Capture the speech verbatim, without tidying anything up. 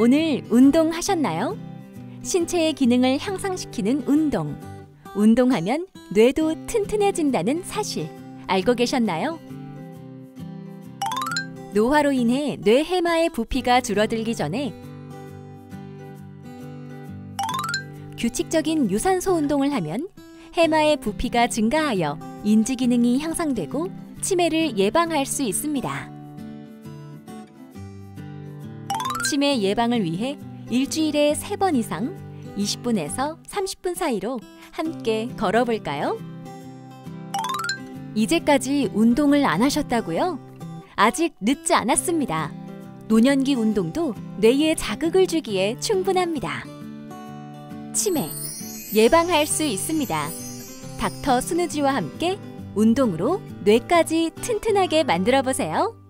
오늘 운동하셨나요? 신체의 기능을 향상시키는 운동. 운동하면 뇌도 튼튼해진다는 사실 알고 계셨나요? 노화로 인해 뇌 해마의 부피가 줄어들기 전에 규칙적인 유산소 운동을 하면 해마의 부피가 증가하여 인지 기능이 향상되고 치매를 예방할 수 있습니다. 치매 예방을 위해 일주일에 세 번 이상 이십 분에서 삼십 분 사이로 함께 걸어볼까요? 이제까지 운동을 안 하셨다고요? 아직 늦지 않았습니다. 노년기 운동도 뇌에 자극을 주기에 충분합니다. 치매 예방할 수 있습니다. 닥터 순우지와 함께 운동으로 뇌까지 튼튼하게 만들어 보세요.